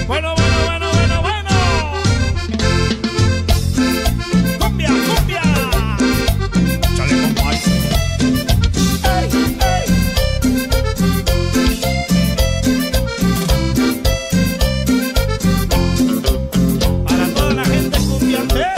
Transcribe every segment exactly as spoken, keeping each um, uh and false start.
Bueno, bueno, bueno, bueno, bueno. Cumbia, cumbia. Chale, compadre. Ay, ay. Para toda la gente cumbiambera.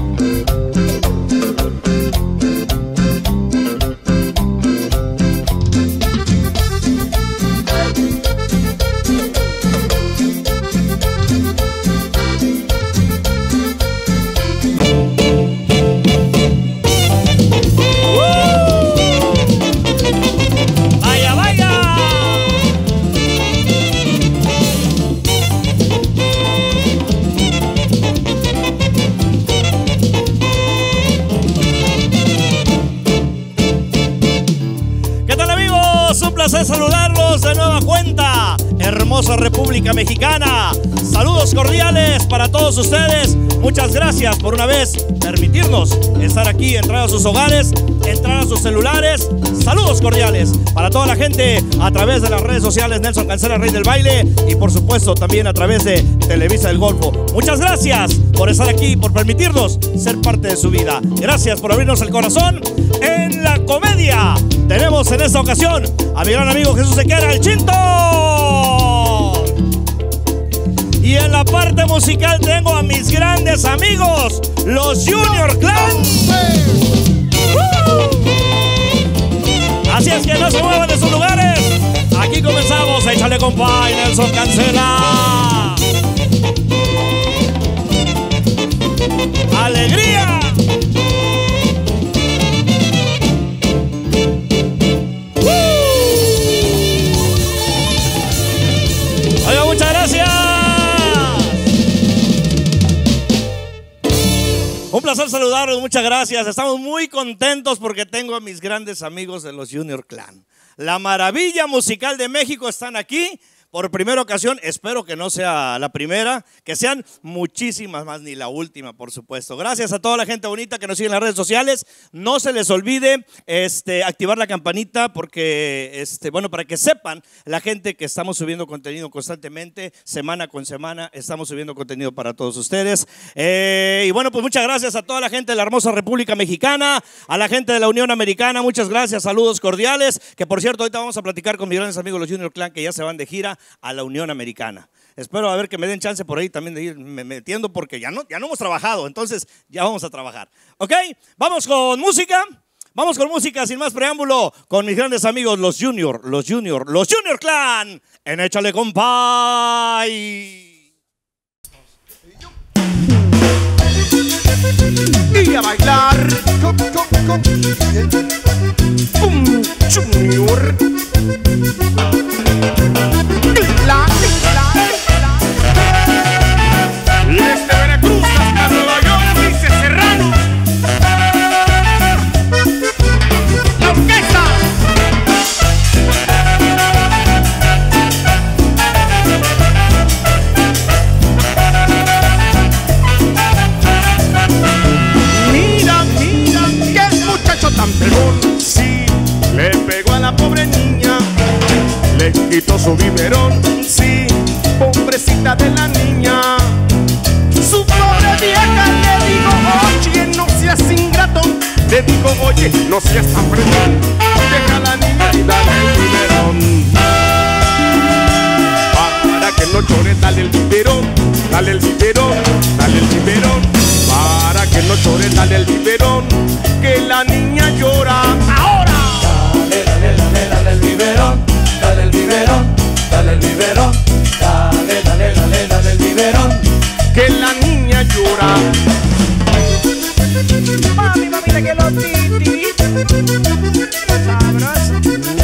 placer saludarlos de nueva cuenta, hermosa República Mexicana. Saludos cordiales para todos ustedes. Muchas gracias por una vez permitirnos estar aquí, entrar a sus hogares, entrar a sus celulares. Saludos cordiales para toda la gente a través de las redes sociales Nelson Cancela, Rey del Baile, y por supuesto también a través de Televisa del Golfo. Muchas gracias por estar aquí, por permitirnos ser parte de su vida. Gracias por abrirnos el corazón. En la comedia tenemos en esta ocasión a mi gran amigo Jesús Sequera, el Chinto. Y en la parte musical tengo a mis grandes amigos, los Junior Clan. ¡Uh! Así es que no se muevan de sus lugares. Aquí comenzamos. Échale, compa, y Nelson Cancela. ¡Alegría! Oiga, muchas gracias. Un placer saludarlos, muchas gracias. Estamos muy contentos porque tengo a mis grandes amigos de los Junior Clan. La maravilla musical de México están aquí por primera ocasión. Espero que no sea la primera, que sean muchísimas más, ni la última, por supuesto. Gracias a toda la gente bonita que nos sigue en las redes sociales. No se les olvide este, activar la campanita porque, este, bueno, para que sepan la gente que estamos subiendo contenido constantemente, semana con semana, estamos subiendo contenido para todos ustedes. Eh, y bueno, pues muchas gracias a toda la gente de la hermosa República Mexicana, a la gente de la Unión Americana, muchas gracias, saludos cordiales, que por cierto, ahorita vamos a platicar con mis grandes amigos los Junior Clan que ya se van de gira a la Unión Americana. Espero a ver que me den chance por ahí también de ir metiendo porque ya no, ya no hemos trabajado, entonces ya vamos a trabajar. ¿Ok? Vamos con música. Vamos con música sin más preámbulo con mis grandes amigos los Junior, los Junior, los Junior Clan en Échale, Compay. Y a bailar con, con, con. Un Junior. La, la, la. Desde Veracruz hasta Nueva York, dice Serrano. La orquesta. Mira, mira, qué muchacho tan pegón. Sí, le pegó a la pobre niña. Le quitó su biberón, sí, pobrecita de la niña. Su pobre vieja le dijo, oye, no seas ingrato. Le dijo, oye, no seas tan fregón. Deja a la niña y dale el biberón. Para que no llore, dale el biberón. Dale el biberón, dale el biberón. Para que no llore, dale el biberón. Que la niña llora ahora. Dale, dale, dale, dale el biberón. Dale el biberón, dale el biberón, dale, dale, dale, dale el biberón. Que la niña llora. Mami, mami, de que los titi. Sabroso.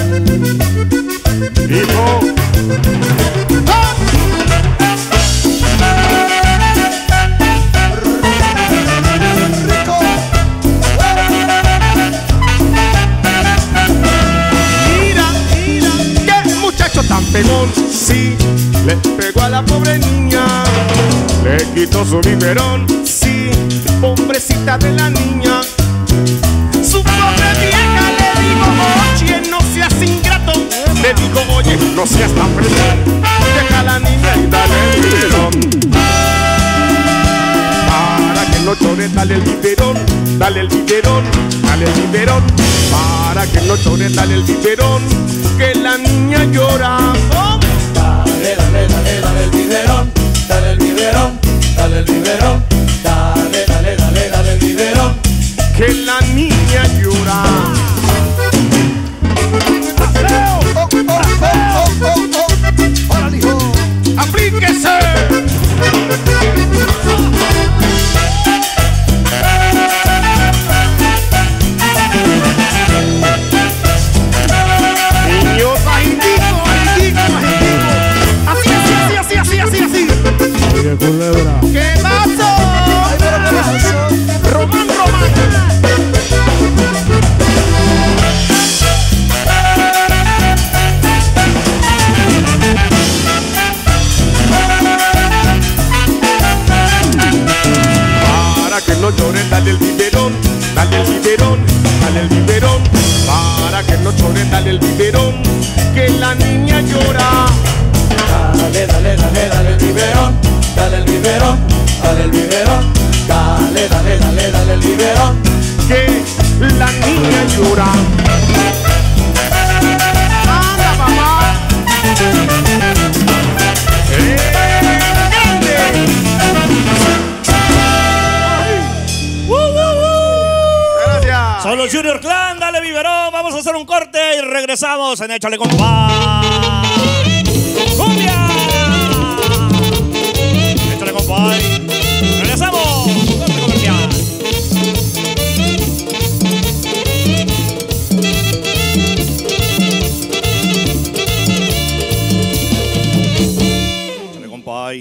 Hijo. ¡Ah! Rico. Mira, mira, qué muchacho tan pegón. Sí, le pegó a la pobre niña. Le quitó su biberón. Sí, pobrecita de la niña. Su pobre vieja le dijo, oye, no seas ingrato. Le dijo, oye, no seas tan fregón. Deja a la niña y dale el biberón. dale el biberón, dale el biberón, dale el biberón. Para que no llore, dale el biberón, que la niña llora. Dale, dale, dale, dale el biberón, dale el biberón, dale el biberón, dale, dale, dale, dale el biberón, que la niña llora. ¡Aplíquese! Niños, agitico, agitico, agitico. Así, así, así, así, así, así. Oye, culebra. ¿Qué pasó? Román, Román. Para que no llore, dale el biberón, dale el biberón, dale el biberón. Para que no llore, dale el biberón, que la niña llora. dale, dale, dale, dale el biberón, dale el biberón, dale el biberón, dale, dale, dale, dale el biberón, Que la niña llora. ¡Anda, mamá! ¡Eh, grande! Gracias. Son los Junior Clan, dale biberón. Vamos a hacer un corte y regresamos en Échale Compa. ¡Cumbia! Échale compa. Regresamos. Corte comercial. Échale compa.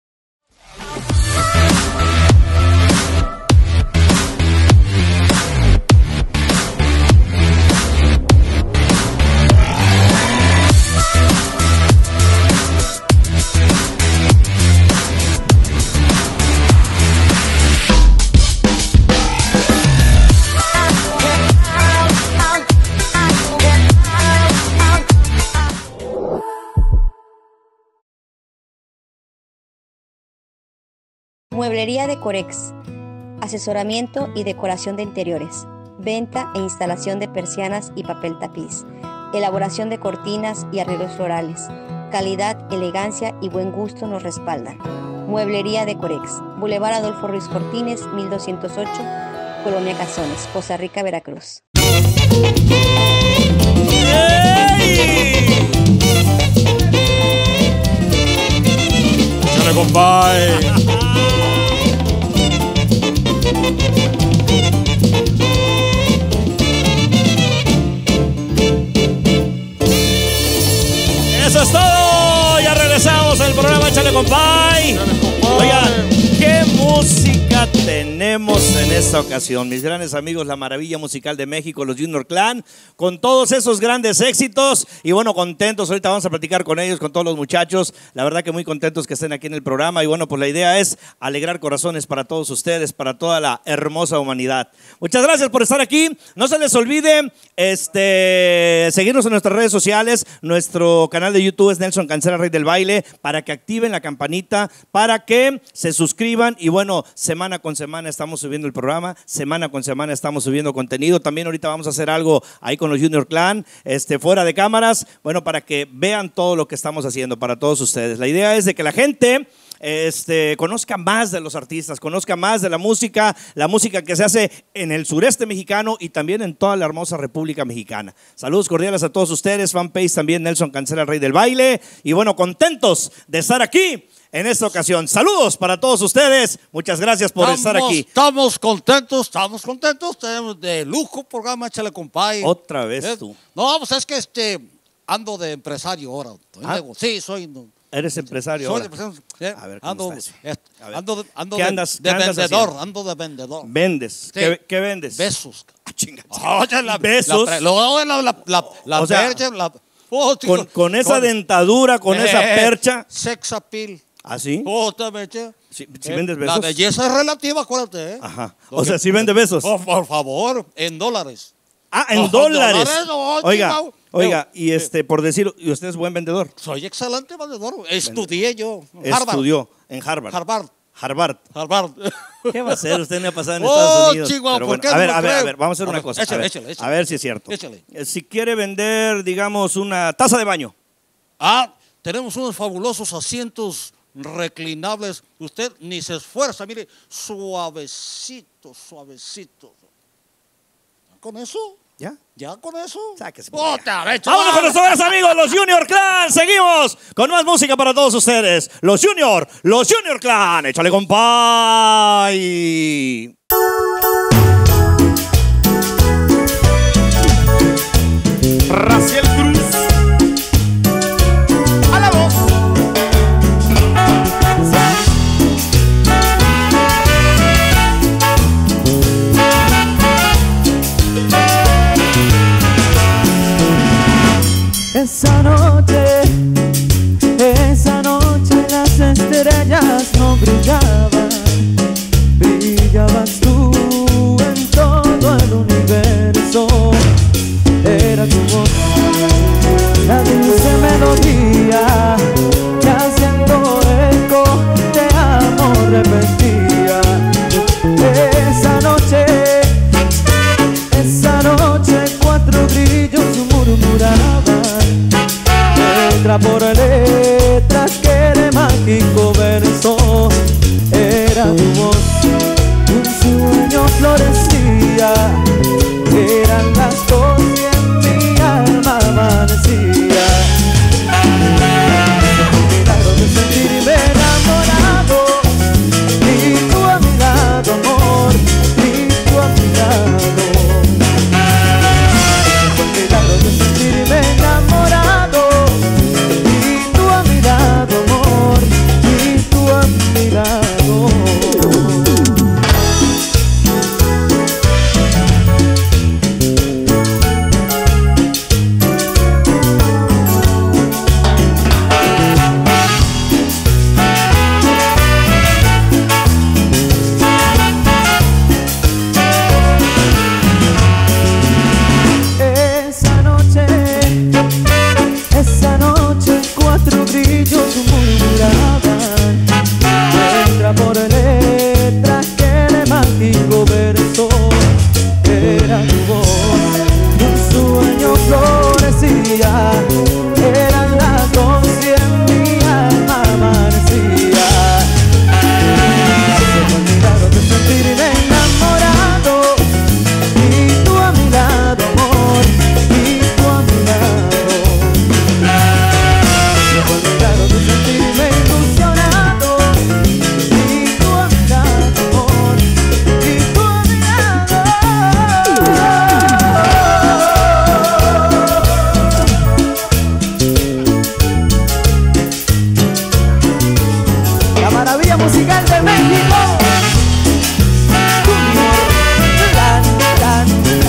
Mueblería de Corex. Asesoramiento y decoración de interiores. Venta e instalación de persianas y papel tapiz. Elaboración de cortinas y arreglos florales. Calidad, elegancia y buen gusto nos respaldan. Mueblería de Corex. Boulevard Adolfo Ruiz Cortines, mil doscientos ocho, Colonia Cazones, Poza Rica, Veracruz. Échale compa. Eso es todo. Ya regresamos al programa Échale Compay. Oigan, ¿qué música tenemos en esta ocasión? Mis grandes amigos, la maravilla musical de México, los Junior Clan, con todos esos grandes éxitos. Y bueno, contentos. Ahorita vamos a platicar con ellos, con todos los muchachos. La verdad que muy contentos que estén aquí en el programa. Y bueno, pues la idea es alegrar corazones para todos ustedes, para toda la hermosa humanidad. Muchas gracias por estar aquí. No se les olvide este, seguirnos en nuestras redes sociales. Nuestro canal de YouTube es Nelson Cancela, Rey del Baile, para que activen la campanita, para que se suscriban. Y bueno, semana con semana estamos subiendo el programa, semana con semana estamos subiendo contenido. También ahorita vamos a hacer algo ahí con los Junior Clan, este, fuera de cámaras, bueno, para que vean todo lo que estamos haciendo para todos ustedes. La idea es de que la gente Este, conozca más de los artistas, conozca más de la música, la música que se hace en el sureste mexicano y también en toda la hermosa República Mexicana. Saludos cordiales a todos ustedes, fanpage también Nelson Cancela, Rey del Baile. Y bueno, contentos de estar aquí en esta ocasión. Saludos para todos ustedes, muchas gracias por estamos, estar aquí. Estamos contentos, estamos contentos, tenemos de lujo programa, échale compay. Otra vez ¿Eh? tú. No, pues es que este, ando de empresario ahora. ¿Ah? Sí, soy... No, Eres empresario soy ahora. de empresario. ¿eh? A ver, ¿cómo ando, está eso? eh, A ver. ando, ando ¿Qué de, andas- de qué andas vendedor, haciendo? ando de vendedor. Vendes. Sí. ¿Qué, qué vendes? Besos. Ah, chinga, Oye, la, Besos. La, la, la, la, la, la O sea, percha, la, oh, chico, Con, con esa dentadura, con eh, esa percha. Sex appeal. ¿Así? Oh, te meche. Si, si Eh, vendes La besos. belleza es relativa, acuérdate. ¿eh? Ajá. Lo O sea, que- si vende besos. Oh, por favor, en dólares. Ah, en Oh, dólares. dólares, oh, Oiga, chingao. oiga, Pero, y este, por decir, y usted es buen vendedor. Soy excelente vendedor. Estudié yo. en Harvard. Estudió en Harvard. Harvard. Harvard. Harvard. ¿Qué va a hacer? Usted me ha pasado en Oh, Estados Unidos. Chihuahua, Pero ¿por bueno, qué a no ver, lo a ver, a creo? ver, vamos a hacer A una ver, cosa. échale, a, ver, échale, échale. a ver si es cierto. Échale. Eh, Si quiere vender, digamos, una taza de baño. Ah, tenemos unos fabulosos asientos reclinables. Usted ni se esfuerza, mire, suavecito, suavecito. ¿Con eso? ¿Ya? ¿Ya con eso? Sáquese por allá. Otra vez, Vámonos con nuestros buenos amigos, los Junior Clan. Seguimos con más música para todos ustedes. Los Junior, los Junior Clan. Échale, compay. Raciel Cruz a la voz. Esa noche, esa noche las estrellas no brillaban, brillabas tú en todo el universo. Era tu voz, la dulce melodía, que haciendo eco de amor repetía. Esa noche, esa noche cuatro grillos murmuraban letra por letras que de mágico verso. Era tu voz, un sueño florecía, eran las dos y en mi alma amanecía. El milagro de sentirme enamorado, y tú a mi lado, amor, y tú a mi lado. El milagro de sentirme enamorado, y tú a mi lado, amor, y tú a mi lado. Esa noche, esa noche cuatro grillos murmuraban letra por letra que de mágico verso. Era tu voz, un sueño florecía, eran las dos y en mi alma amanecía. Ese fue el milagro de sentirme enamorado, y tú a mi lado, amor, y tú a mi lado. Ese fue el milagro de sentirme ilusionado, y tú a mi lado, amor, y tú a mi lado. La maravilla musical de México. Junior Clan, Clan,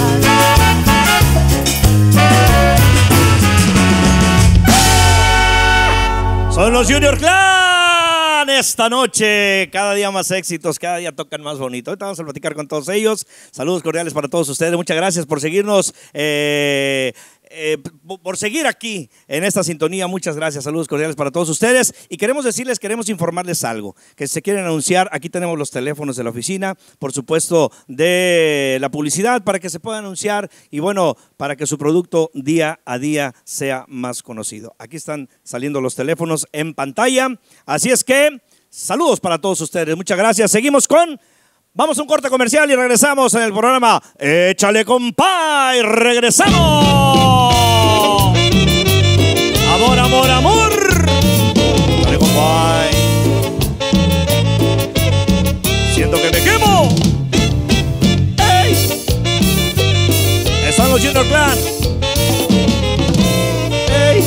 Clan. Son los Junior Clan. Esta noche, cada día más éxitos, cada día tocan más bonito. Ahorita vamos a platicar con todos ellos. Saludos cordiales para todos ustedes. Muchas gracias por seguirnos. Eh, eh, por seguir aquí en esta sintonía. Muchas gracias, saludos cordiales para todos ustedes. Y queremos decirles, queremos informarles algo, que si se quieren anunciar, aquí tenemos los teléfonos de la oficina, por supuesto de la publicidad, para que se pueda anunciar y bueno, para que su producto día a día sea más conocido. Aquí están saliendo los teléfonos en pantalla, así es que saludos para todos ustedes, muchas gracias. Seguimos con... Vamos a un corte comercial y regresamos en el programa Échale Compay. ¡Regresamos! Amor, amor, amor. Échale Compay. Siento que me quemo. ¡Ey! Están los Junior Clan. ¡Ey!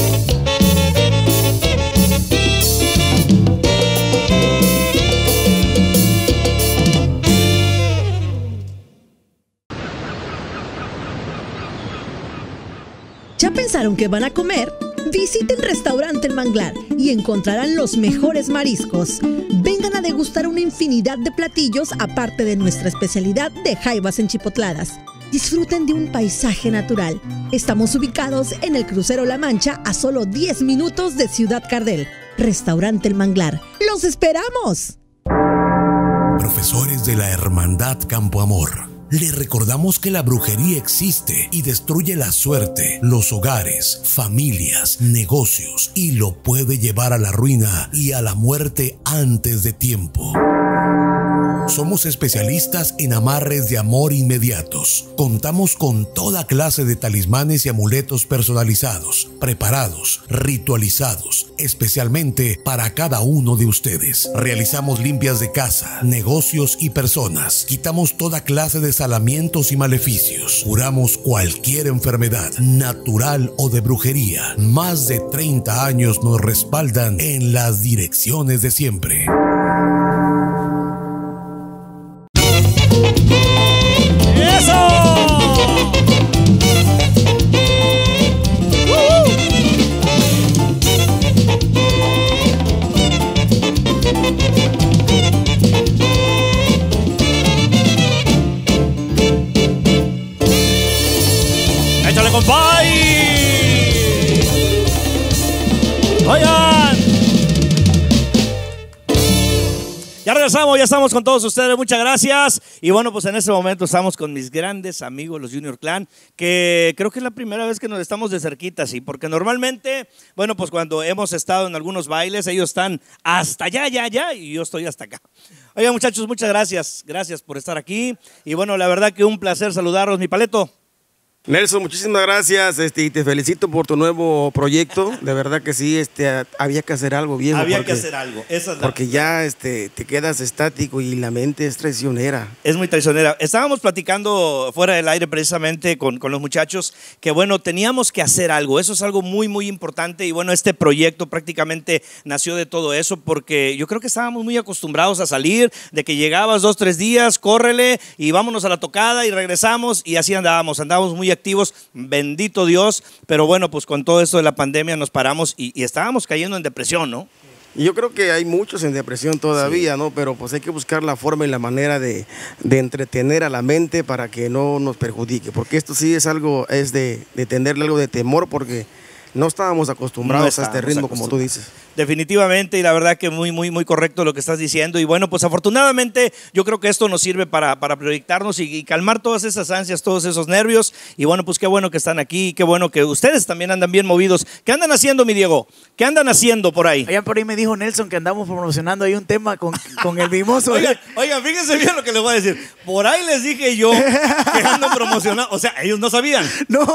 ¿Ya pensaron qué van a comer? Visiten Restaurante El Manglar y encontrarán los mejores mariscos. Vengan a degustar una infinidad de platillos aparte de nuestra especialidad de jaivas enchipotladas. Disfruten de un paisaje natural. Estamos ubicados en el crucero La Mancha a solo diez minutos de Ciudad Cardel. Restaurante El Manglar. ¡Los esperamos! profesores de la Hermandad Campo Amor, le recordamos que la brujería existe y destruye la suerte, los hogares, familias, negocios y lo puede llevar a la ruina y a la muerte antes de tiempo. Somos especialistas en amarres de amor inmediatos. Contamos con toda clase de talismanes y amuletos personalizados, preparados, ritualizados, especialmente para cada uno de ustedes. Realizamos limpias de casa, negocios y personas. Quitamos toda clase de salamientos y maleficios. Curamos cualquier enfermedad, natural o de brujería. Más de treinta años nos respaldan en las direcciones de siempre. ¡Échale, compay! Oigan, ya regresamos, ya estamos con todos ustedes, muchas gracias. Y bueno, pues en este momento estamos con mis grandes amigos, los Junior Clan, que creo que es la primera vez que nos estamos de cerquita, sí, porque normalmente, bueno, pues cuando hemos estado en algunos bailes, ellos están hasta allá, allá, allá, y yo estoy hasta acá. Oigan, muchachos, muchas gracias, gracias por estar aquí. Y bueno, la verdad que un placer saludarlos, mi Paleto. Nelson, muchísimas gracias, este, y te felicito por tu nuevo proyecto. De verdad que sí, este, había que hacer algo, viejo. Había porque, que hacer algo. Esa es la... Porque ya este, te quedas estático y la mente es traicionera. Es muy traicionera. Estábamos platicando fuera del aire precisamente con, con los muchachos que bueno, teníamos que hacer algo. Eso es algo muy, muy importante y bueno, este proyecto prácticamente nació de todo eso porque yo creo que estábamos muy acostumbrados a salir, de que llegabas dos, tres días, córrele y vámonos a la tocada y regresamos y así andábamos, andábamos muy activos, bendito Dios, pero bueno, pues con todo esto de la pandemia nos paramos y, y estábamos cayendo en depresión, ¿no? Y yo creo que hay muchos en depresión todavía, sí. ¿no? Pero pues hay que buscar la forma y la manera de, de entretener a la mente para que no nos perjudique, porque esto sí es algo, es de, de tenerle algo de temor, porque no estábamos acostumbrados no estábamos a este ritmo, como tú dices. Definitivamente, y la verdad que muy, muy, muy correcto lo que estás diciendo. Y bueno, pues afortunadamente yo creo que esto nos sirve para, para proyectarnos y, y calmar todas esas ansias, todos esos nervios. Y bueno, pues qué bueno que están aquí, qué bueno que ustedes también andan bien movidos. ¿Qué andan haciendo, mi Diego? ¿Qué andan haciendo por ahí? Allá por ahí me dijo Nelson que andamos promocionando ahí un tema con, con el Mimoso. Oigan, oigan, fíjense bien lo que les voy a decir. Por ahí les dije yo que andan promocionando. O sea, ellos no sabían. No.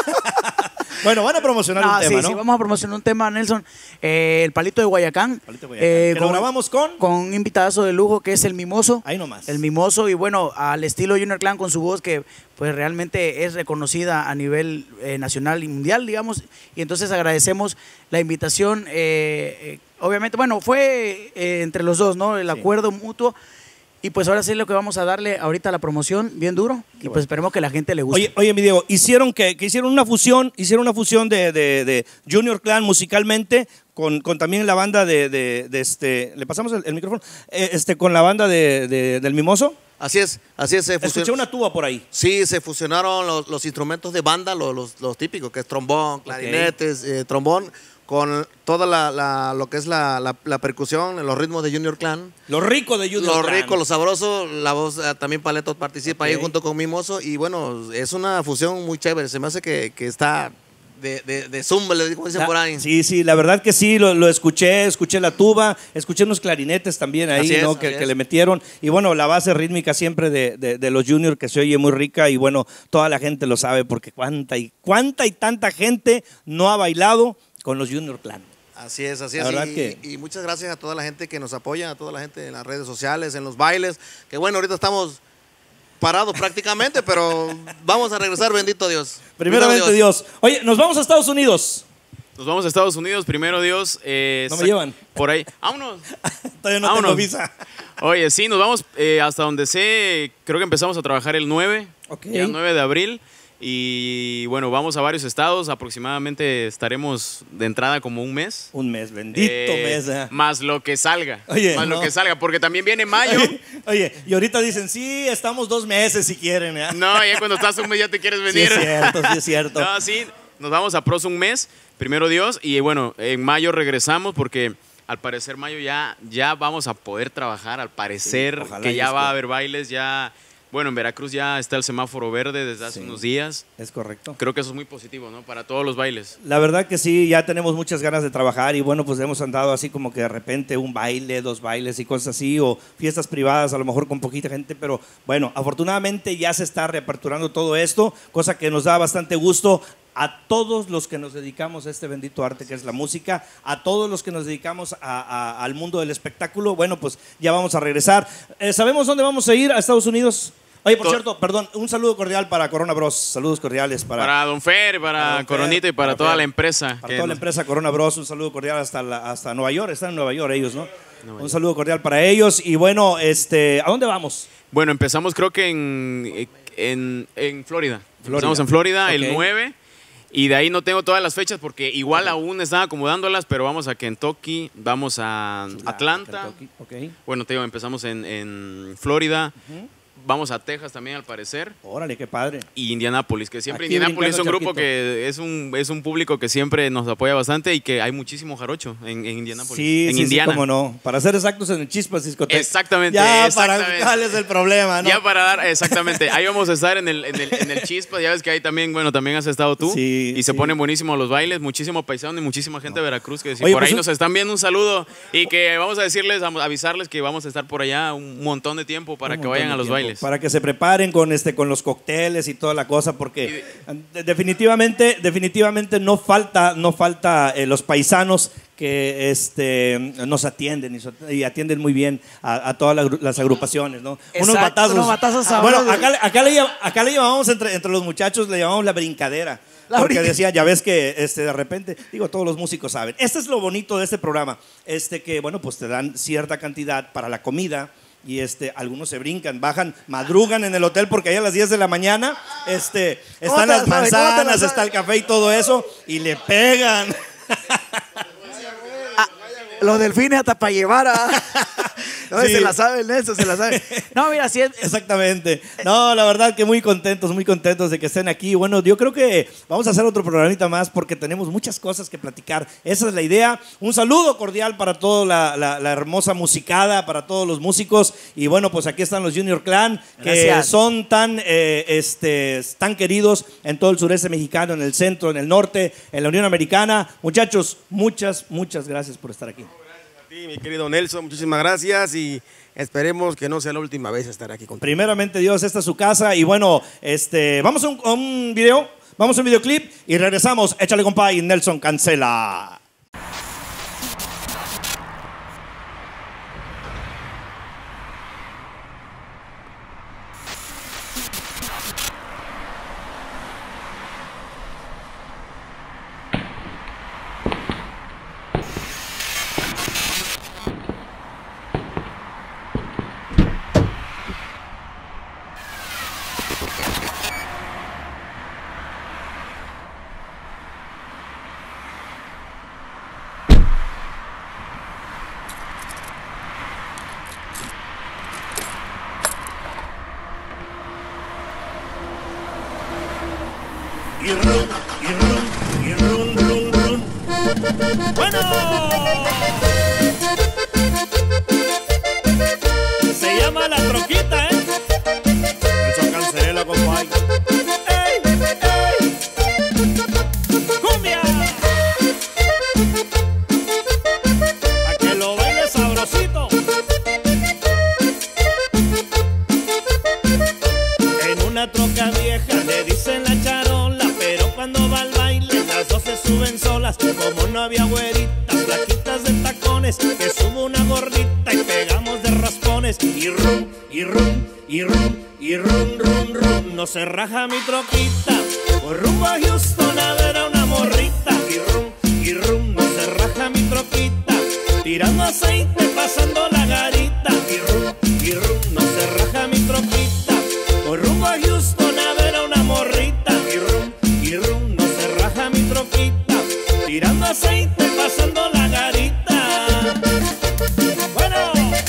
Bueno, van a promocionar ah, un tema, sí, ¿no? Sí, vamos a promocionar un tema, Nelson. Eh, el Palito de Guayacán. Palito de Guayacán. Eh, ¿Que lo grabamos con? Con un invitadazo de lujo que es el Mimoso. Ahí nomás. El Mimoso y bueno, al estilo Junior Clan con su voz que pues realmente es reconocida a nivel eh, nacional y mundial, digamos. Y entonces agradecemos la invitación. Eh, eh, obviamente, bueno, fue eh, entre los dos, ¿no? El sí. acuerdo mutuo. Y pues ahora sí es lo que vamos a darle ahorita a la promoción, bien duro. Qué y pues bueno. Esperemos que la gente le guste. Oye, oye mi Diego, hicieron que, que hicieron una fusión, hicieron una fusión de, de, de Junior Clan musicalmente con, con también la banda de, de, de este, le pasamos el, el micrófono, eh, este, con la banda de, de, del Mimoso. Así es, así es. Se Escuché una tuba por ahí. Sí, se fusionaron los, los instrumentos de banda, los, los, los típicos, que es trombón, clarinetes, okay. eh, trombón, con toda la, la, lo que es la, la, la percusión, los ritmos de Junior Clan. Lo rico de Junior lo Clan. Lo rico, lo sabroso, la voz eh, también Paleto participa okay. ahí junto con Mimoso y bueno, es una fusión muy chévere, se me hace que, que está de, de, de zumba, le como dicen la, por ahí. Sí, sí, la verdad que sí, lo, lo escuché, escuché la tuba, escuché unos clarinetes también ahí, así ¿no? Es, que, que le metieron y bueno, la base rítmica siempre de, de, de los Junior que se oye muy rica y bueno, toda la gente lo sabe porque cuánta y, cuánta y tanta gente no ha bailado con los Junior Clan. Así es, así es. Y, que... y muchas gracias a toda la gente que nos apoya, a toda la gente en las redes sociales, en los bailes. Que bueno, ahorita estamos parados prácticamente, pero vamos a regresar, bendito Dios. Primeramente Dios. Dios. Oye, nos vamos a Estados Unidos. Nos vamos a Estados Unidos, primero Dios. Eh, ¿No me llevan? Por ahí. Vámonos. Todavía no Vámonos. tengo visa. Oye, sí, nos vamos eh, hasta donde sé, creo que empezamos a trabajar el nueve, okay. el nueve de abril. Y bueno, vamos a varios estados, aproximadamente estaremos de entrada como un mes. Un mes, bendito eh, mes. ¿eh? Más lo que salga. Oye, más no. lo que salga, porque también viene mayo. Oye, oye, y ahorita dicen, sí, estamos dos meses si quieren. ¿eh? No, ya cuando estás un mes ya te quieres venir. Sí, es cierto, sí es cierto. No, sí, nos vamos a pros un mes, primero Dios, y bueno, en mayo regresamos porque al parecer mayo ya, ya vamos a poder trabajar, al parecer Sí, que ya y va esto. a haber bailes, ya, bueno, en Veracruz ya está el semáforo verde desde hace Sí, unos días. Es correcto. Creo que eso es muy positivo, ¿no? Para todos los bailes. La verdad que sí, ya tenemos muchas ganas de trabajar y bueno, pues hemos andado así como que de repente un baile, dos bailes y cosas así, o fiestas privadas a lo mejor con poquita gente, pero bueno, afortunadamente ya se está reaperturando todo esto, cosa que nos da bastante gusto a todos los que nos dedicamos a este bendito arte que es la música, a todos los que nos dedicamos a- a- al mundo del espectáculo. Bueno, pues ya vamos a regresar. Eh, ¿Sabemos dónde vamos a ir? ¿A Estados Unidos? Oye, por To- cierto, perdón, un saludo cordial para Corona Bros. Saludos cordiales para... Para Don Fer, para, Para Don Fer, Coronita y para, para toda Fer. la empresa. Para que toda la nos- empresa Corona Bros, un saludo cordial hasta, la- hasta Nueva York. Están en Nueva York ellos, ¿no? Un saludo cordial para ellos. Y bueno, este, ¿a dónde vamos? Bueno, empezamos creo que en, en, en Florida. Florida. Empezamos en Florida Ok. el nueve. Y de ahí no tengo todas las fechas porque igual aún están acomodándolas, pero vamos a Kentucky, vamos a Atlanta. Kentucky, ok. Bueno, te digo, empezamos en, en Florida. Vamos a Texas también, al parecer. Órale, qué padre. Y Indianápolis, que siempre Aquí Indianápolis es un brincando grupo que es un, es un público que siempre nos apoya bastante y que hay muchísimo jarocho en, en Indianápolis. Sí, en sí, Indiana. sí, cómo no. Para ser exactos en el Chispas Discoteca. Exactamente, Ya, exactamente. para cuál es el problema, ¿no? Ya para dar, exactamente. Ahí vamos a estar en el, en el, en el Chispas. Ya ves que ahí también, bueno, también has estado tú. Sí, y se sí. ponen buenísimos los bailes, muchísimo paisano y muchísima gente de Veracruz que si Oye, por pues ahí un- nos están viendo, un saludo. Y que vamos a decirles, a avisarles que vamos a estar por allá un montón de tiempo para Un que montón vayan de a los tiempo. bailes. Para que se preparen con, este, con los cócteles y toda la cosa, porque de- definitivamente, definitivamente no falta, no falta eh, los paisanos que este, nos atienden y, so- y atienden muy bien a, a todas las, gru- las agrupaciones, ¿no? unos Exacto, batazos. unos batazos Ah, bueno, sabrosos. acá, acá, le, llama- acá le llamamos entre, entre los muchachos, le llamamos la brincadera. La porque brinca- decía, ya ves que este, de repente, digo, todos los músicos saben. Este es lo bonito de este programa, este que, bueno, pues te dan cierta cantidad para la comida. Y este, algunos se brincan, bajan, madrugan en el hotel porque ahí a las diez de la mañana este, ¿Cómo están te la las sabe? ¿Cómo te la manzanas, sabe? está el café y todo eso, y le pegan. Los delfines hasta para llevar a... No, Sí. se la saben eso, se la saben. No, mira, sí es... Exactamente. No, la verdad que muy contentos, muy contentos de que estén aquí. Bueno, yo creo que vamos a hacer otro programita más porque tenemos muchas cosas que platicar. Esa es la idea. Un saludo cordial para toda la, la- la hermosa musicada, para todos los músicos. Y bueno, pues aquí están los Junior Clan, que Gracias. son tan, eh, este, tan queridos en todo el sureste mexicano, en el centro, en el norte, en la Unión Americana. Muchachos, muchas, muchas gracias por estar aquí. Sí, mi querido Nelson, muchísimas gracias y esperemos que no sea la última vez estar aquí contigo. Primeramente Dios, esta es su casa y bueno, este, vamos a un, a un video, vamos a un videoclip y regresamos. Échale compa y Nelson cancela. Y run, y run, y run, run, run. Bueno, se llama La Troquita, ¿eh? Eso cancela, compadre. ¡Ey, ey! ¡Cumbia! A que lo baile sabrosito. En una troca vieja le dicen la charola, pero cuando va al baile las dos se suben solas. Como no había güeritas, flaquitas de tacones, que subo una gordita y pegamos de raspones. Y rum, y rum, y rum, y rum, rum, rum. No se raja mi troquita, voy rumbo a Houston a ver a una morrita. Y rum, y rum, no se raja mi troquita, tirando aceite, pasando la garita. Y rum, y rum, no se raja mi troquita, voy rumbo a Houston a ver a una morrita. Y rum, y rum, no se raja mi troquita, tirando aceite, pasando la garita. Bueno,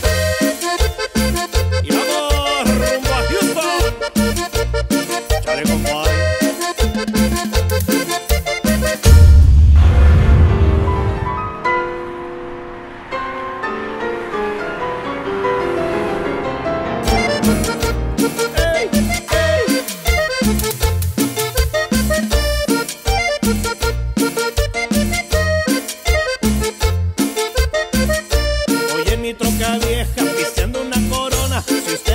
y vamos rumbo a Houston. Chale, compadre.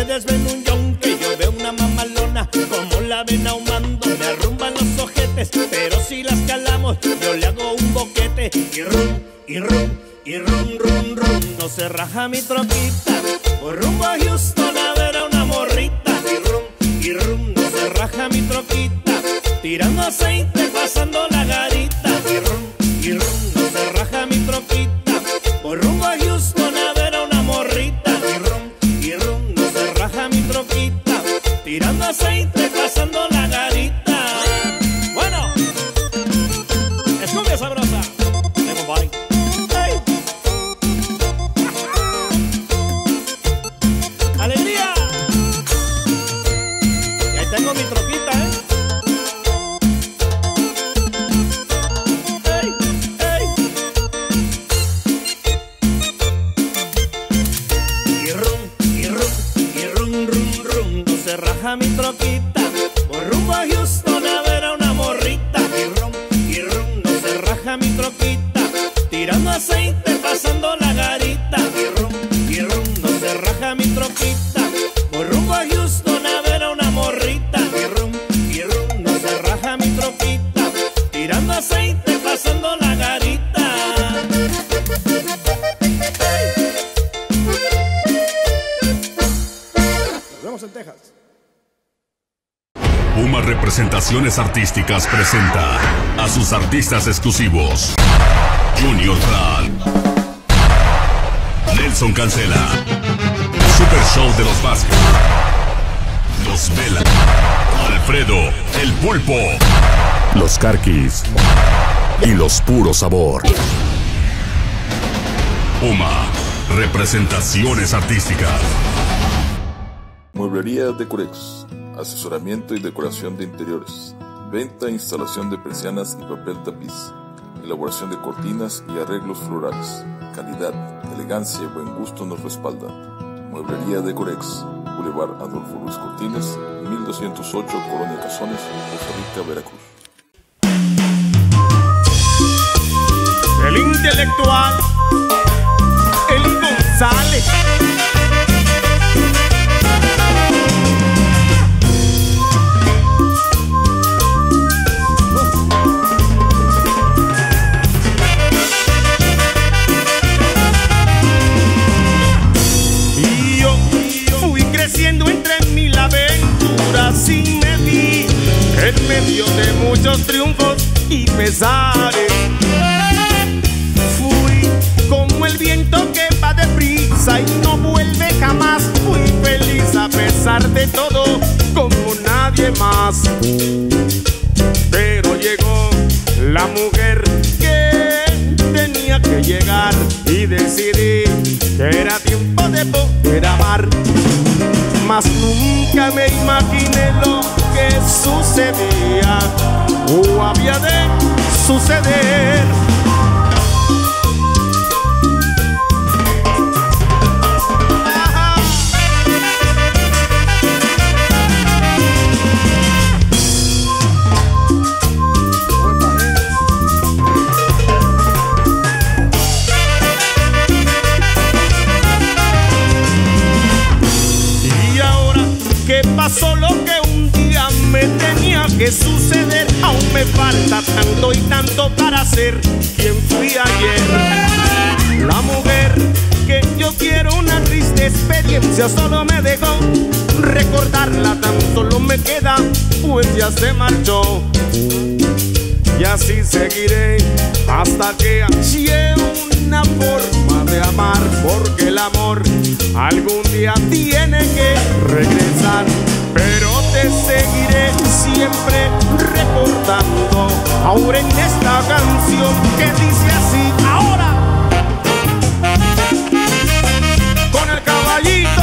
desvelo un yonque, yo veo una mamalona, como la ven ahumando, me arrumban los ojetes, pero si las calamos, yo le hago un boquete, y rum, y rum, y rum, rum, rum, no se raja mi troquita, por rumbo a Houston a ver a una morrita, y rum, y rum, no se raja mi troquita, tirando aceite, pasando la garita, y rum, y rum, no se raja mi troquita, por rumbo a Houston a ver a una morrita, y rum, y rum, no se raja mi troquita, tirando aceite, pasando la garita. Bueno, es cumbia sabrosa de Mumbai. Hey. ¡Alegría! Y ahí tengo mi troquita, ¿eh? Hey, hey. Y rum, y rum, y rum, rum, rum, no se raja mi troquita, por rumbo a Houston a ver a una morrita, y rum, y rum, no se raja mi troquita, tirando aceite, pasando la garita, y rum, y rum, no se raja mi troquita, por rumbo a Houston a ver a una morrita, y rum, y rum, no se raja mi troquita, tirando aceite, pasando la garita. Nos vemos en Texas. Puma Representaciones Artísticas presenta a sus artistas exclusivos: Junior Clan, Nelson Cancela, Super Show de los Vázquez, Los Vela, Alfredo, El Pulpo, Los Carquis y Los Puro Sabor. Puma Representaciones Artísticas. Mueblería Decorex, asesoramiento y decoración de interiores, venta e instalación de persianas y papel tapiz, elaboración de cortinas y arreglos florales. Calidad, elegancia y buen gusto nos respaldan. Mueblería Decorex, Boulevard Adolfo Luis Cortines, mil doscientos ocho, Colonia Cazones, Costa Rica, Veracruz. El intelectual, el González. Y yo fui creciendo entre mil aventuras y me vi en medio de muchos triunfos y pesares. Fui como el viento que va deprisa y no vuelve jamás. Fui feliz a pesar de todo, como nadie más. Pero llegó la mujer que tenía que llegar y decidí que era tiempo de poder amar. Mas nunca me imaginé lo que sucedía o había de suceder. Pasó lo que un día me tenía que suceder. Aún me falta tanto y tanto para ser quien fui ayer. La mujer que yo quiero, una triste experiencia, solo me dejó. Recordarla tan solo me queda, pues ya se marchó. Y así seguiré hasta que haya una forma de amar, porque el amor algún día tiene que regresar. Pero te seguiré siempre recordando, ahora en esta canción que dice así. Ahora con el caballito.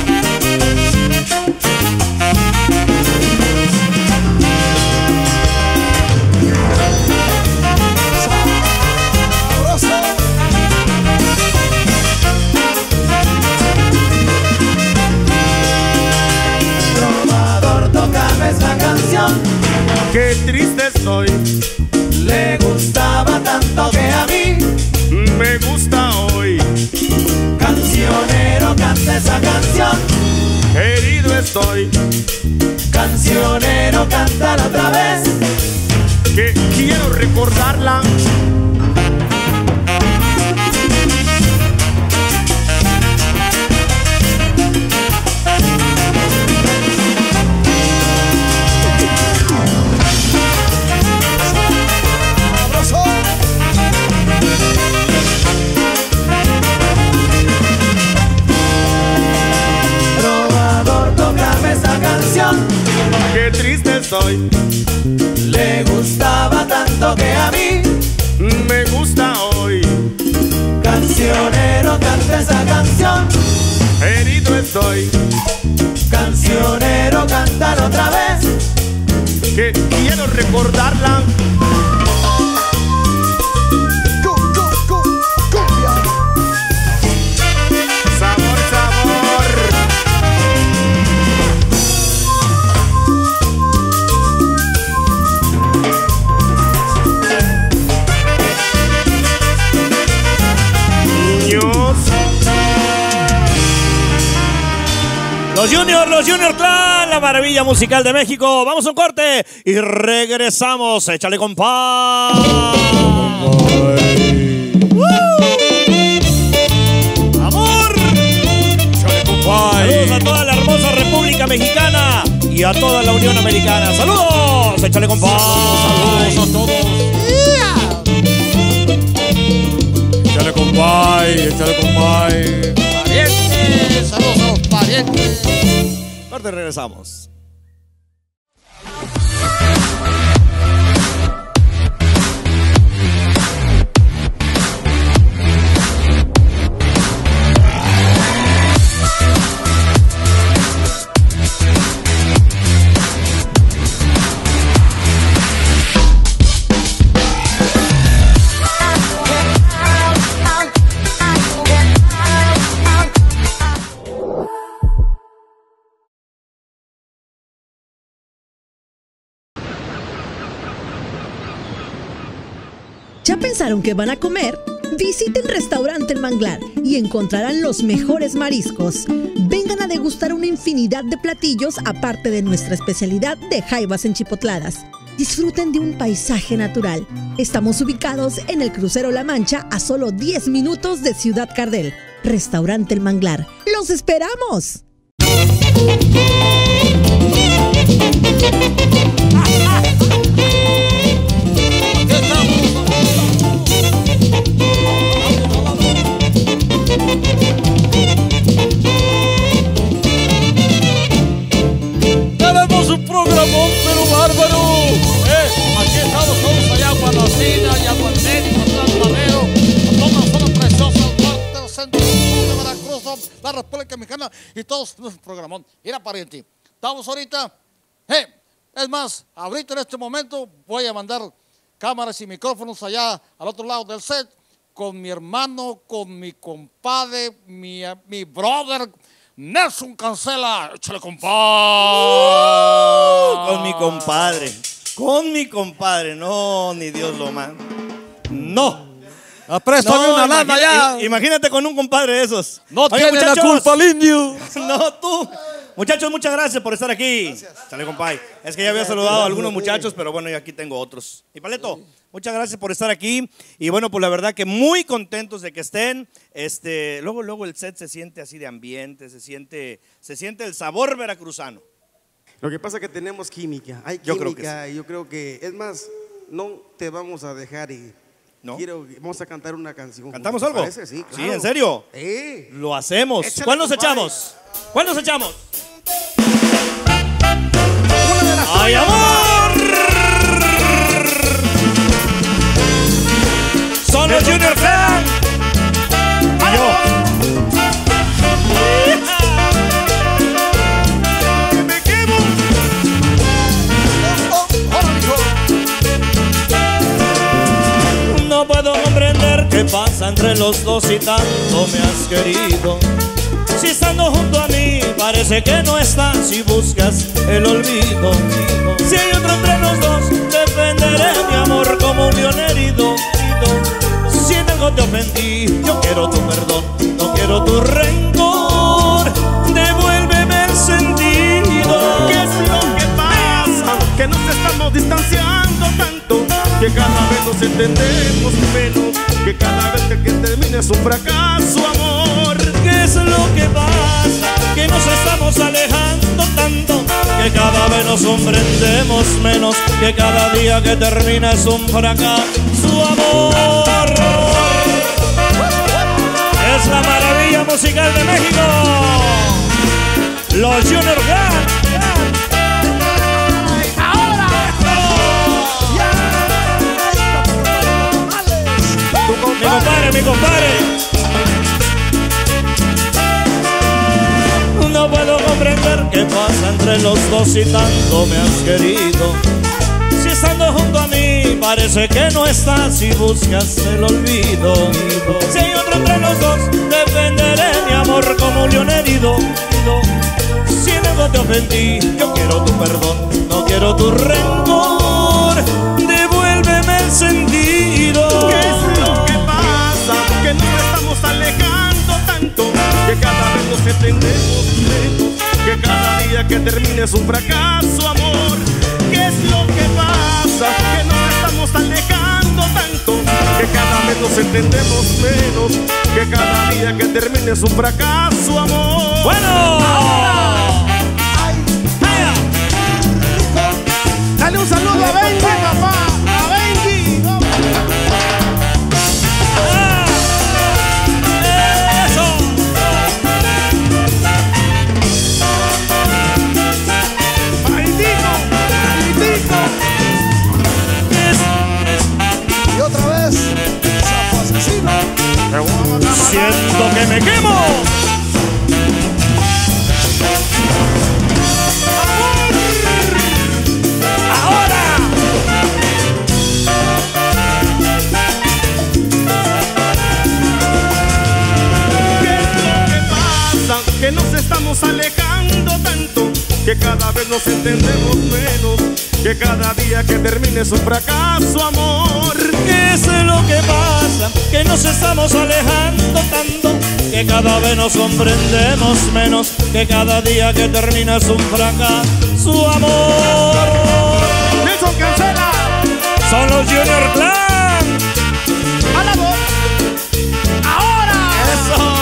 Esta canción, qué triste estoy, le gustaba tanto que a mí me gusta hoy. Cancionero, canta esa canción. herido estoy. Cancionero, cántala otra vez, que quiero recordarla. Trovador, tócame esta canción. Qué triste estoy. Le gustaba tanto que a mí me gusta hoy. Cancionero, canta esa canción. Herido estoy. Cancionero, cántala otra vez, que quiero recordarla. Sabor, sabor. Niños. Los Junior, los Junior Clan, la maravilla musical de México. Vamos a un corte y regresamos. Échale, compa. Amor. Échale, compa. Saludos a toda la hermosa República Mexicana y a toda la Unión Americana. Saludos. Échale, compa. Saludos a todos. Échale, compa. Échale, compa. Parientes, saludos a los parientes. Corte, regresamos. ¿Ya pensaron que van a comer? Visiten Restaurante El Manglar y encontrarán los mejores mariscos. Vengan a degustar una infinidad de platillos aparte de nuestra especialidad de jaivas enchipotladas. Disfruten de un paisaje natural. Estamos ubicados en el crucero La Mancha a solo diez minutos de Ciudad Cardel. Restaurante El Manglar. ¡Los esperamos! Tenemos un programón, pero bárbaro. Eh, aquí estamos todos allá, Guanacina, allá Guanacina, Atlán Barrero, a toda la zona preciosa, el norte, el centro, el sur de Veracruz, la República Mexicana y todos nuestro programón. Mira, pariente, estamos ahorita, eh, es más, ahorita en este momento voy a mandar cámaras y micrófonos allá al otro lado del set con mi hermano, con mi compadre, mi, mi brother, Nelson Cancela. Échale, compadre. Uh, con mi compadre. Con mi compadre. No, ni Dios lo manda. No. Apréstame no, una lana ya. Imagínate con un compadre de esos. No Oye, tiene muchachos, la culpa el indio. No, tú. Muchachos, muchas gracias por estar aquí. Gracias. Sale, compadre. Es que ya había saludado a algunos muchachos, pero bueno, y aquí tengo otros. Y Paleto, muchas gracias por estar aquí. Y bueno, pues la verdad que muy contentos de que estén. Este, luego, luego el set se siente así de ambiente, se siente, se siente el sabor veracruzano. Lo que pasa es que tenemos química. Hay química. Yo creo que sí. Y yo creo que, es más, no te vamos a dejar ir. ¿No? Quiero, vamos a cantar una canción. ¿Cantamos algo? Parece? Sí, claro. Sí, ¿en serio? Sí. Lo hacemos. Échale, ¿Cuál nos compadre. echamos? ¿Cuál nos echamos? ¡Ay, amor! Son los Junior Clan. Y yo. Me quemo. No puedo comprender qué pasa entre los dos y tanto me has querido. Si estando junto a mí parece que no estás y buscas el olvido. Si hay otro entre los dos, defenderé mi amor como un león herido. Si en algo te ofendí, yo quiero tu perdón, no quiero tu rencor. Devuélveme el nos entendemos menos, que cada vez que, que termina es un fracaso, amor. ¿Qué es lo que pasa? Que nos estamos alejando tanto, que cada vez nos comprendemos menos, que cada día que termina es un fracaso, amor. Es la maravilla musical de México, los Junior Clan. Mi compadre, mi compadre. No puedo comprender qué pasa entre los dos si tanto me has querido. Si estando junto a mí parece que no estás y buscas el olvido. Si hay otro entre los dos, defenderé mi amor como un león herido. Si en algo te ofendí, yo quiero tu perdón, no quiero tu rencor. Devuélveme el sentido. ¿Qué es lo que pasa? Que nos estamos alejando tanto, que cada vez nos entendemos menos, que cada día que termina es un fracaso, amor. ¿Qué es lo que pasa? Que nos estamos alejando tanto, que cada vez nos entendemos menos, que cada día que termina es un fracaso, amor. Bueno, dale un saludo a Benji, papá, a Benji. Y otra vez, sapo asesino. Siento que me quemo. Ahora. ¿Qué es lo que pasa? Que nos estamos alejando tanto, que cada vez nos entendemos menos, que cada día que termine es un fracaso, amor. ¿Qué es lo que pasa? Que nos estamos alejando tanto, que cada vez nos comprendemos menos, que cada día que termina es un fracaso, amor. Nelson cancela. Son los Junior Clan. A la voz. Ahora. Eso.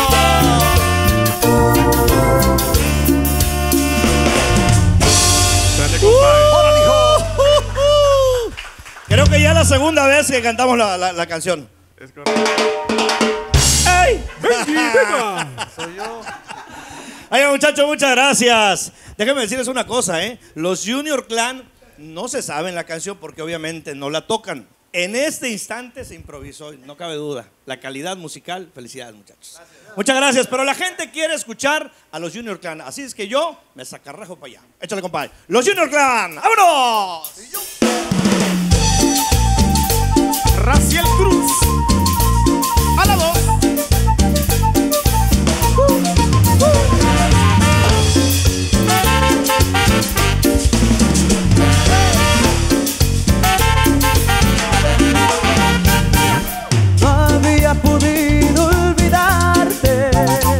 Creo que ya es la segunda vez que cantamos la, la, la canción. Es correcto. ¡Ey! Benji, venga. Soy yo. Ay, muchachos, muchas gracias. Déjenme decirles una cosa, ¿eh? Los Junior Clan no se saben la canción porque obviamente no la tocan. En este instante se improvisó, no cabe duda. La calidad musical, felicidades, muchachos. Gracias. Muchas gracias, pero la gente quiere escuchar a los Junior Clan, así es que yo me sacarrajo para allá. Échale, compadre. Los Junior Clan, ¡vámonos! Raciel Cruz. A la voz. No había podido olvidarte,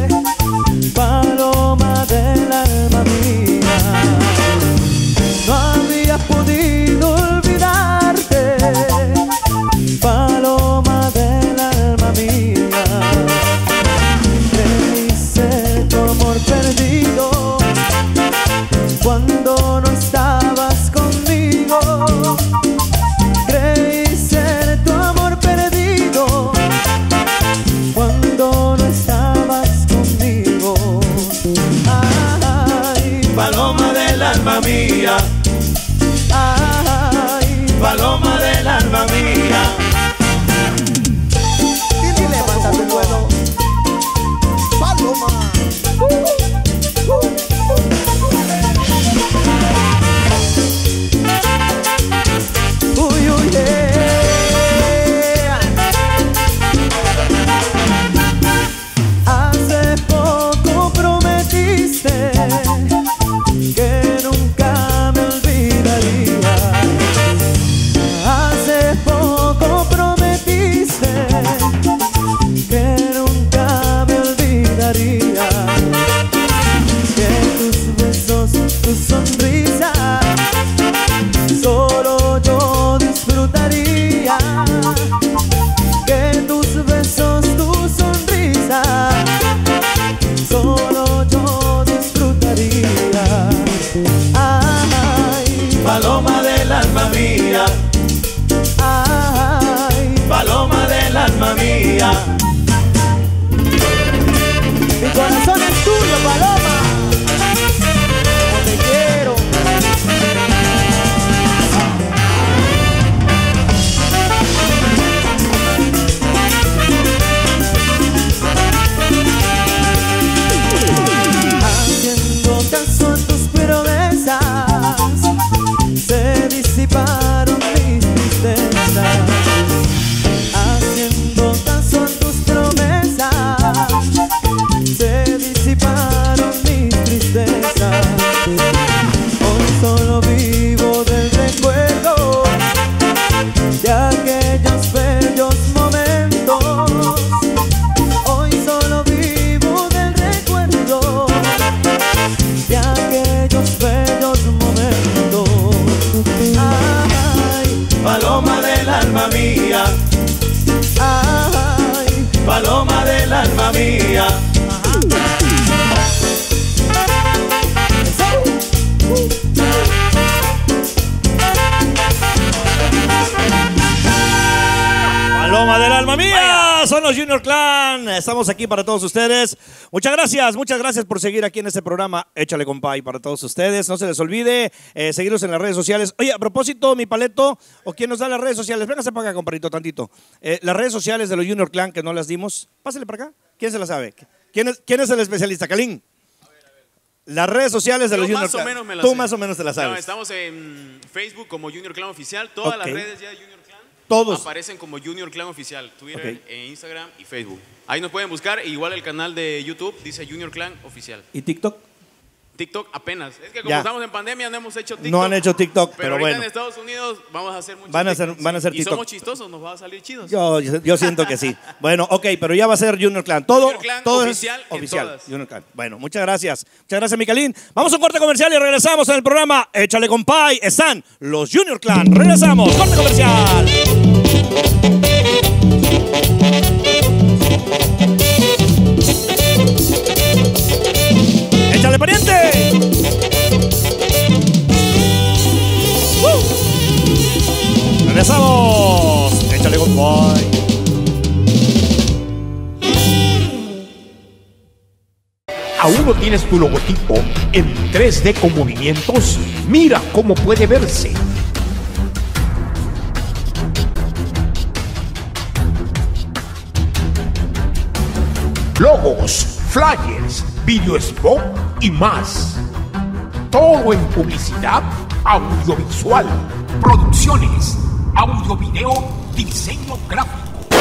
paloma del alma mía. No había podido olvidarte, paloma del alma mía. Somos Junior Clan, estamos aquí para todos ustedes. Muchas gracias, muchas gracias por seguir aquí en este programa. Échale, compay, para todos ustedes. No se les olvide eh, seguirnos en las redes sociales. Oye, a propósito, mi paleto, o quien nos da las redes sociales, véngase para acá, compadrito, tantito. Eh, las redes sociales de los Junior Clan que no las dimos, pásale para acá. ¿Quién se las sabe? ¿Quién es, quién es el especialista? Calín. Las redes sociales de Yo los Junior más Clan. o menos me las Tú sé. más o menos te las sabes. No, estamos en Facebook como Junior Clan Oficial. Todas Ok. las redes ya de Junior Clan Todos. aparecen como Junior Clan Oficial. Twitter, Ok. e Instagram y Facebook. Ahí nos pueden buscar. E igual el canal de YouTube dice Junior Clan Oficial. ¿Y TikTok? TikTok apenas. Es que como Ya. estamos en pandemia no hemos hecho TikTok. No han hecho TikTok, pero, pero ahorita bueno. en Estados Unidos vamos a hacer mucho Van a hacer- TikTok, van a hacer sí. TikTok. Y somos chistosos, nos va a salir chidos. Yo, yo siento que sí. Bueno, ok, pero ya va a ser Junior Clan. Todo, Junior Clan todo oficial es en oficial. todas. Junior Clan. Bueno, muchas gracias. Muchas gracias, Micalín. Vamos a un corte comercial y regresamos en el programa Échale, compay. Están los Junior Clan. Regresamos. Corte comercial. ¡Échale, pariente! ¡Uh! ¡Regresamos! ¡Échale, compay! ¿Aún no tienes tu logotipo en tres D con movimientos? Mira cómo puede verse. Logos, flyers, video spot y más. Todo en publicidad audiovisual, producciones, audio, video, diseño gráfico.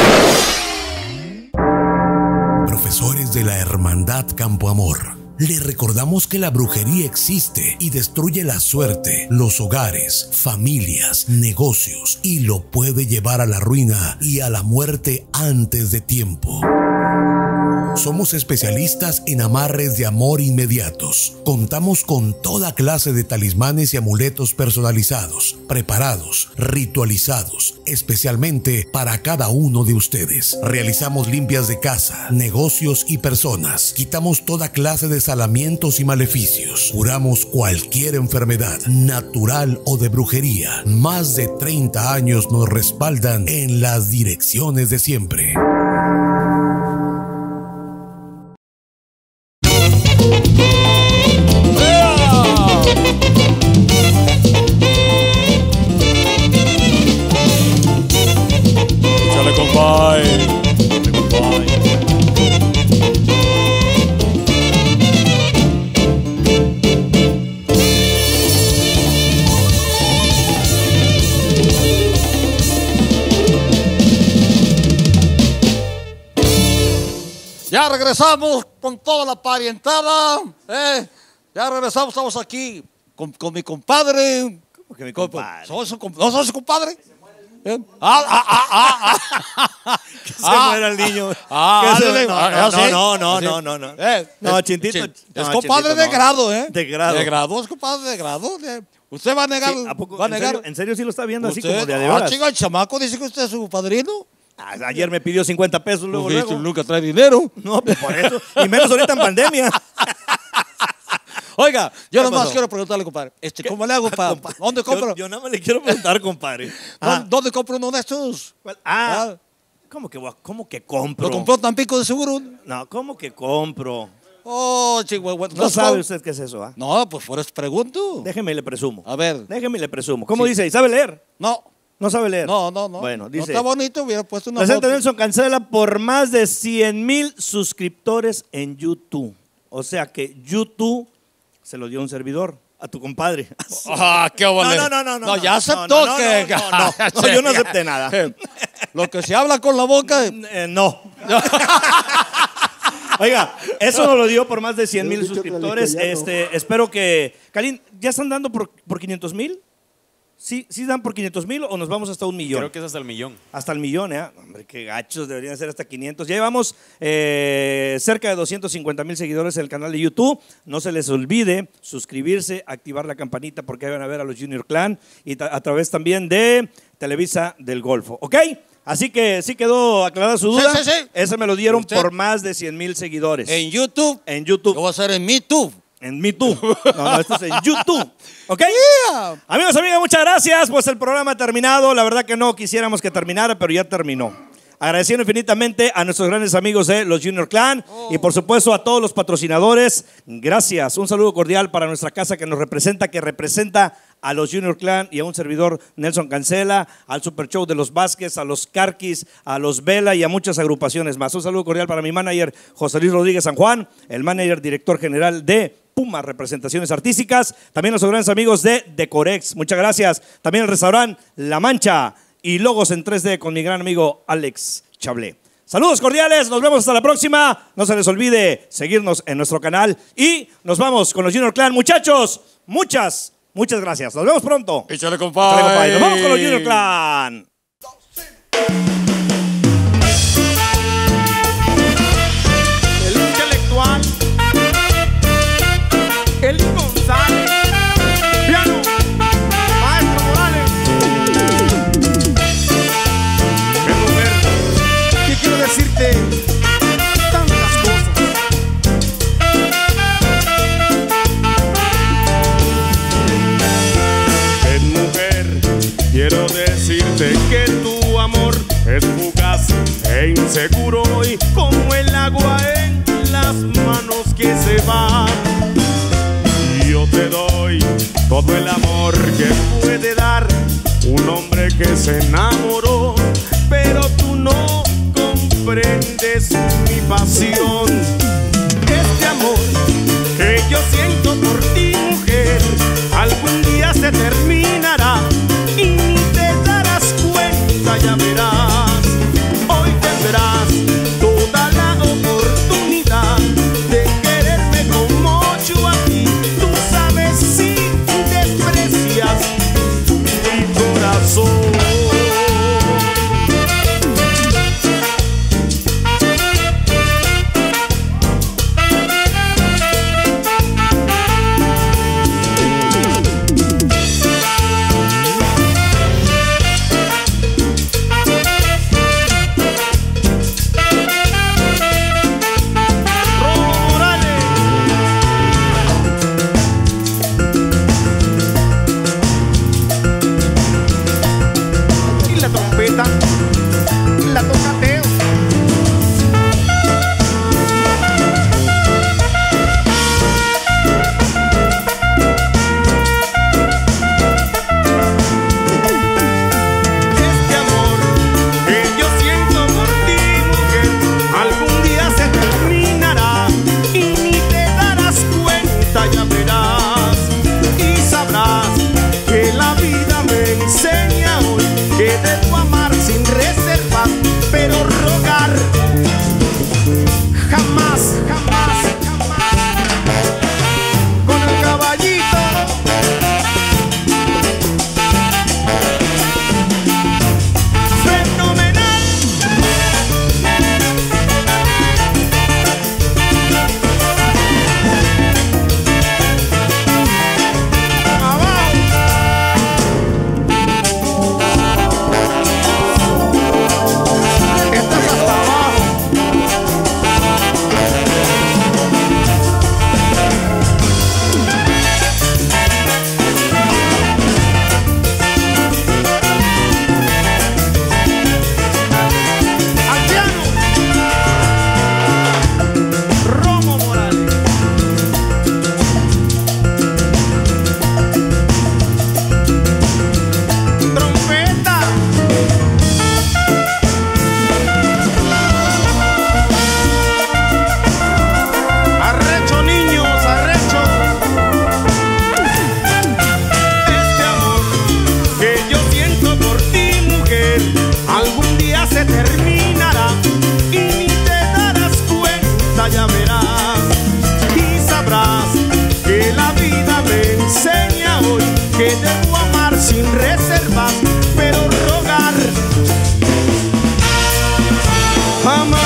Profesores de la Hermandad Campo Amor, le recordamos que la brujería existe y destruye la suerte, los hogares, familias, negocios y lo puede llevar a la ruina y a la muerte antes de tiempo. Somos especialistas en amarres de amor inmediatos. Contamos con toda clase de talismanes y amuletos personalizados, preparados, ritualizados, especialmente para cada uno de ustedes. Realizamos limpias de casa, negocios y personas. Quitamos toda clase de salamientos y maleficios. Curamos cualquier enfermedad, natural o de brujería. Más de treinta años nos respaldan en las direcciones de siempre. Échale, compay. Échale, compay. Ya regresamos con toda la parientada. ¿eh? Ya regresamos, estamos aquí con, con mi compadre. ¿Cómo que mi compadre? ¿Sos su comp- ¿No sos su compadre? ¿Eh? Ah, ah, ah, ah, ah. Que se Ah, muera el niño. ah, Que se- ándale, no, ah, no, ¿sí? no, no, ¿Sí? no, no, no. Eh, No, es- Chintito. Chin- no, es compadre Chintito, de no. grado, ¿eh? De grado. De grado, es compadre de grado. de- ¿Usted va a negar? Sí, ¿a poco? ¿Va a ¿En negar? serio? ¿En serio sí lo está viendo así ¿Usted? como de a de Ah, veras? chica, el chamaco dice que usted es su padrino. Ah, ayer me pidió cincuenta pesos luego, Pues, luego. nunca trae dinero. No, pues por eso. Y menos ahorita en pandemia. Oiga, yo ¿Qué nomás pasó? quiero preguntarle, compadre. Este, ¿Cómo le hago para...? ¿Dónde compro? Yo, yo nada más le quiero preguntar, compadre. ¿Dónde, ¿Dónde compro uno de estos? Ah, ¿cómo que, voy a- cómo que compro? ¿Lo compró Tampico de seguro? No, ¿cómo que compro? Oh, chihuahua. No sabe usted qué es eso, ¿ah? No, pues por eso pregunto. Déjeme y le presumo. A ver. Déjeme y le presumo. ¿Cómo Sí. dice? ¿Y sabe leer? No. No sabe leer. No, no, no. Bueno, No dice. está bonito, hubiera puesto una Presidente foto. Nelson cancela por más de cien mil suscriptores en YouTube. O sea que YouTube se lo dio a un servidor, a tu compadre. Ah, qué vale. No, no, no, no. No, ya aceptó no, no, que. no, no, no, no, yo no acepté nada. Lo que se habla con la boca. Eh, no. Oiga, eso nos lo dio por más de cien mil suscriptores. Este, espero que. Kalin, ¿ya están dando por, por quinientos mil? ¿Sí, ¿Sí dan por quinientos mil o nos vamos hasta un millón? Creo que es hasta el millón. Hasta el millón, ¿eh? Hombre, qué gachos, deberían ser hasta quinientos. Ya llevamos eh, cerca de doscientos cincuenta mil seguidores en el canal de YouTube. No se les olvide suscribirse, activar la campanita porque ahí van a ver a los Junior Clan y ta- a través también de Televisa del Golfo. ¿Ok? Así que sí quedó aclarada su duda. Sí, sí, sí. Ese me lo dieron ¿Usted? por más de cien mil seguidores. En YouTube. En YouTube. Lo voy a hacer en MeToo. En MeToo. No, no, esto es en YouTube. ¿Ok? Amigos, amigas, muchas gracias. Pues el programa ha terminado. La verdad que no quisiéramos que terminara, pero ya terminó. agradeciendo infinitamente a nuestros grandes amigos de los Junior Clan y por supuesto a todos los patrocinadores. Gracias. Un saludo cordial para nuestra casa que nos representa, que representa a los Junior Clan y a un servidor Nelson Cancela, al Super Show de los Vázquez, a los Carquis, a los Vela y a muchas agrupaciones más. Un saludo cordial para mi manager José Luis Rodríguez San Juan, el manager director general de Puma Representaciones Artísticas, también los grandes amigos de Decorex. Muchas gracias. También el restaurante La Mancha y logos en tres D con mi gran amigo Alex Chablé. Saludos cordiales, nos vemos hasta la próxima. No se les olvide seguirnos en nuestro canal y nos vamos con los Junior Clan. Muchachos, muchas Muchas gracias. Nos vemos pronto. Échale, compadre. Échale, compadre. Nos vamos con los Junior Clan. El intelectual, Eli González, piano, Maestro Morales. Mi mujer, ¿qué quiero decirte? Tantas cosas. Quiero decirte que tu amor es fugaz e inseguro y como el agua en las manos que se van. Yo te doy todo el amor que puede dar un hombre que se enamoró, pero tú no comprendes mi pasión. Este amor que yo siento por ti, mujer, algún día se terminará y ni te darás cuenta, ya verás. Hoy tendrás toda la oportunidad de quererme como yo a ti. Tú sabes si desprecias mi corazón. La toca Teo. Este amor que yo siento por ti, mujer, algún día se terminará y ni te darás cuenta, ya verás. Y sabrás que la vida me enseña hoy que debo amar sin reservas, pero rogar jamás, jamás, jamás. Con el caballito fenomenal. Ya verás y sabrás que la vida me enseña hoy que debo amar sin reservas, pero rogar jamás.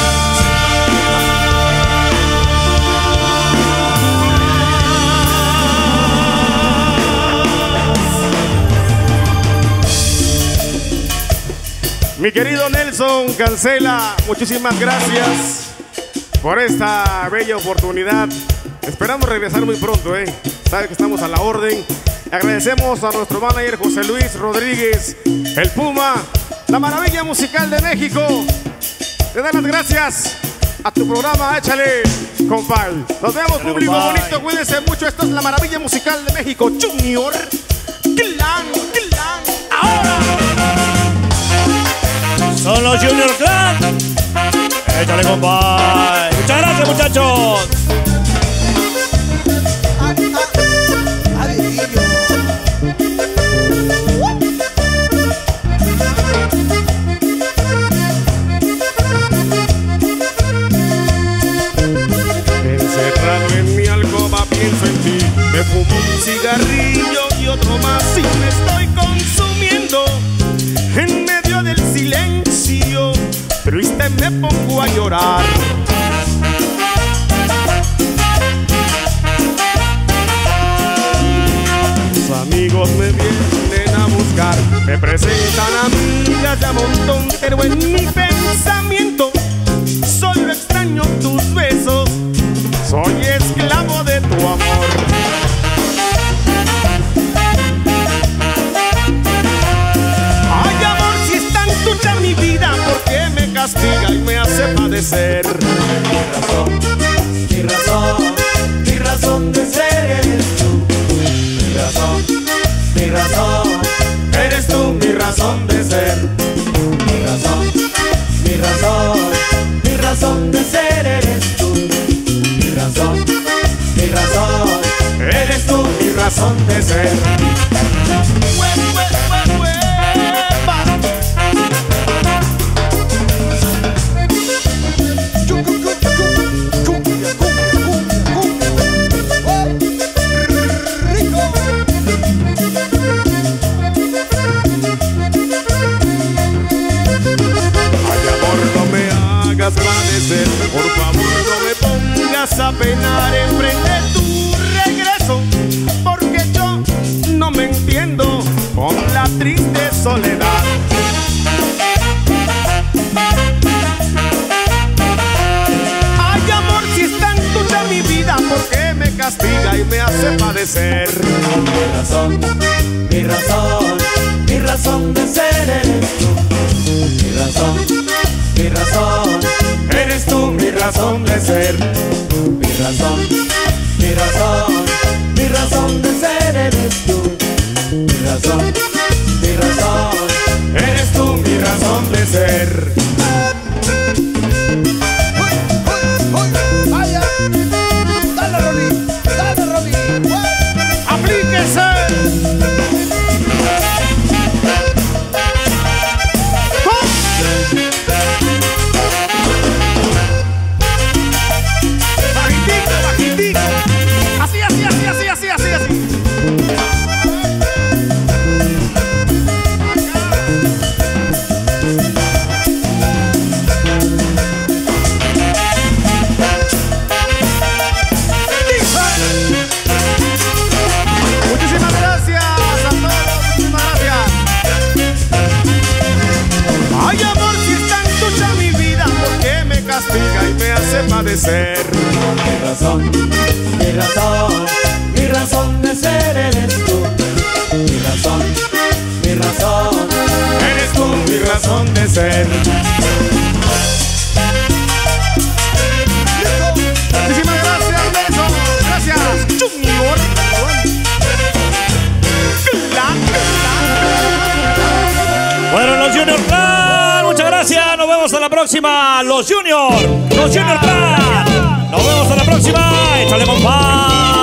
Mi querido Nelson Cancela, muchísimas gracias por esta bella oportunidad. Esperamos regresar muy pronto, ¿eh? Sabe que estamos a la orden. Agradecemos a nuestro manager José Luis Rodríguez, el Puma, la maravilla musical de México. Le doy las gracias a tu programa, échale, compay. Nos vemos, público bonito, cuídense mucho. Esto es la maravilla musical de México, Junior Clan, Clan. Ahora son los Junior Clan. Échale, compay. Muchas gracias, muchachos. Encerrado en mi alcoba pienso en ti. Me fumo un cigarrillo y otro más y me estoy consumiendo. En medio del silencio, triste me pongo a llorar. Mis amigos me vienen a buscar, me presentan amigas de a montón, pero en mi pensamiento solo extraño tus besos. Soy esclavo de tu amor. Ay, amor, si es tan tuya mi vida, ¿por qué me castiga y me hace padecer? Mi razón, mi razón, mi razón de ser eres tú. Mi razón, mi razón, eres tú mi razón de ser. Mi razón, mi razón, mi razón de ser eres tú. Mi razón, mi razón, eres tú mi razón de ser. Padecer, por favor no me pongas a penar enfrente de tu regreso, porque yo no me entiendo con la triste soledad. Ay, amor, si es tan tuya mi vida, ¿por qué me castiga y me hace padecer? Mi razón, mi razón, mi razón de ser eres tú. Mi razón, mi razón, eres tú mi razón de ser. Mi razón, mi razón, mi razón de ser eres tú. Mi razón, mi razón, eres tú mi razón de ser. Vaya, dale Rolly, dale Rolly, aplíquese. Así, así, así, así, así, así, así. Muchísimas gracias a todos, muchísimas gracias. Ay, amor, si es tan tuya mi vida, ¿por qué me castiga y me hace padecer? Mi razón, mi razón, mi razón de ser eres tú. Mi razón, mi razón, eres tú mi razón de ser. Muchísimas gracias, Nelson. Gracias, Junior. Bueno, los Junior Clan, muchas gracias. Nos vemos a la próxima. Los Junior, los Junior Clan. Nos vemos a la próxima. Échale, compa.